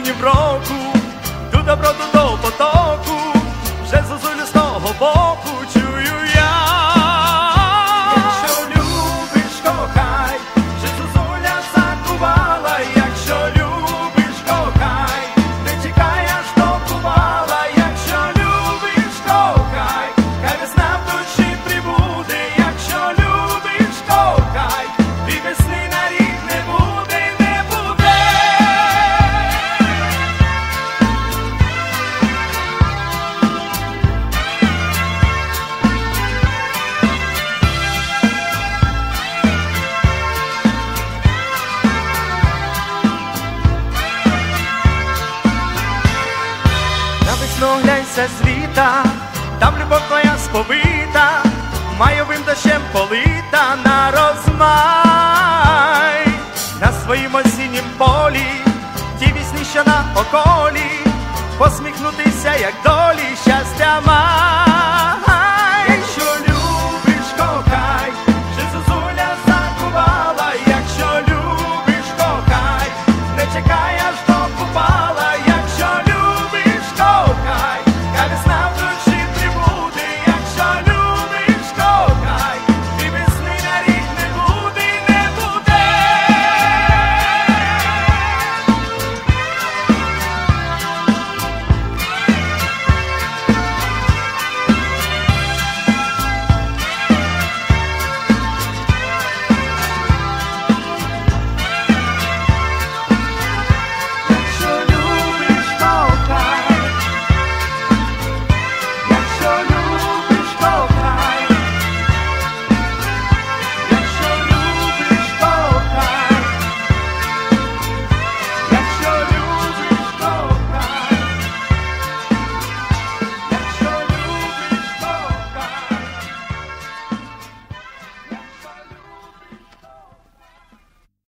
днів року, ту доброту до потоку, вже зозулю з того боку чую я. Якщо любиш, кохай, вже зозуля закувала. Якщо любиш, кохай, не чекай аж до кувала. Якщо любиш, кохай, хай весна в душі прибуде. Якщо любиш, кохай, і весни на рік не буде, не буде. На весну глянься світа, там любов твоя сповита, майовим дощем полита на розмай. На своїм осіннім полі, ті вісні, що на околі, посміхнутися, як долі, щастя май.